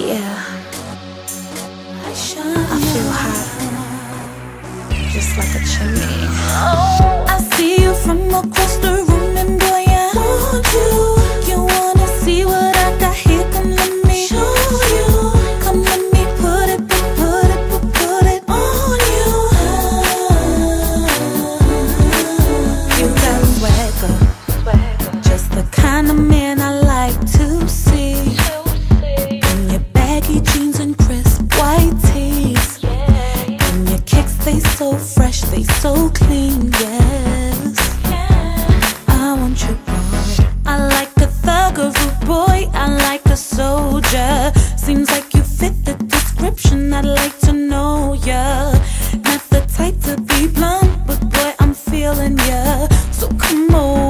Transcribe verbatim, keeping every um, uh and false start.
Yeah, I feel hot, just like a chimney. I see you from across the room and boy, I want you. You wanna see what I got here? Come let me show you. Come let me put it, put it, put, put it on you. You got swagger, just the kind of man I like to see. In your baggy jeans and crisp white tees, and your kicks, they so fresh, they so clean, yes. I want you, boy. I like a thug or a boy, I like a soldier. Seems like you fit the description, I'd like to know ya. Not the type to be blunt, but boy, I'm feeling ya. So come on.